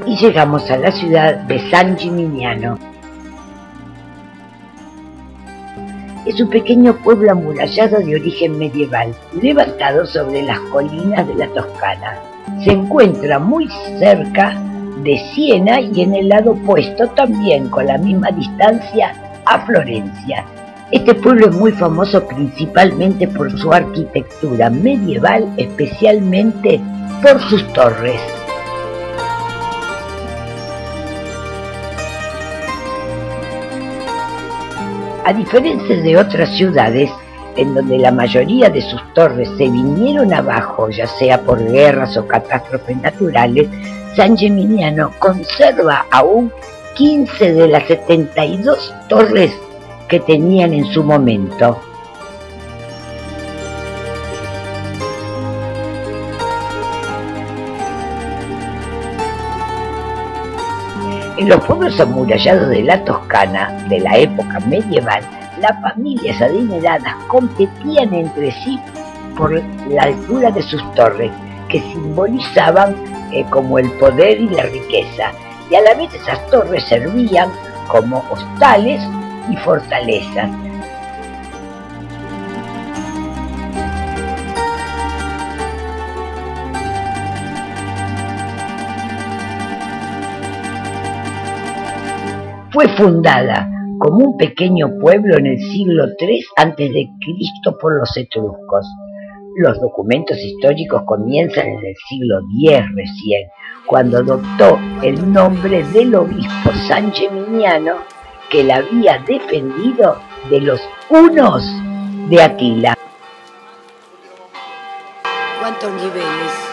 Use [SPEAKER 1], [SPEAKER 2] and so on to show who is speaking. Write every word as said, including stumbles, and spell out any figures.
[SPEAKER 1] y llegamos a la ciudad de San Gimignano. Es un pequeño pueblo amurallado de origen medieval, levantado sobre las colinas de la Toscana. Se encuentra muy cerca de Siena y en el lado opuesto, también con la misma distancia, a Florencia. Este pueblo es muy famoso principalmente por su arquitectura medieval, especialmente por sus torres. A diferencia de otras ciudades, en donde la mayoría de sus torres se vinieron abajo, ya sea por guerras o catástrofes naturales, San Gimignano conserva aún quince de las setenta y dos torres que tenían en su momento. En los pueblos amurallados de la Toscana de la época medieval, las familias adineradas competían entre sí por la altura de sus torres, que simbolizaban eh, como el poder y la riqueza, y a la vez esas torres servían como hostales y fortalezas. Fue fundada como un pequeño pueblo en el siglo tres antes de Cristo por los etruscos. Los documentos históricos comienzan en el siglo diez recién, cuando adoptó el nombre del obispo San Gimignano, que la había defendido de los hunos de Atila.
[SPEAKER 2] ¿Cuántos niveles?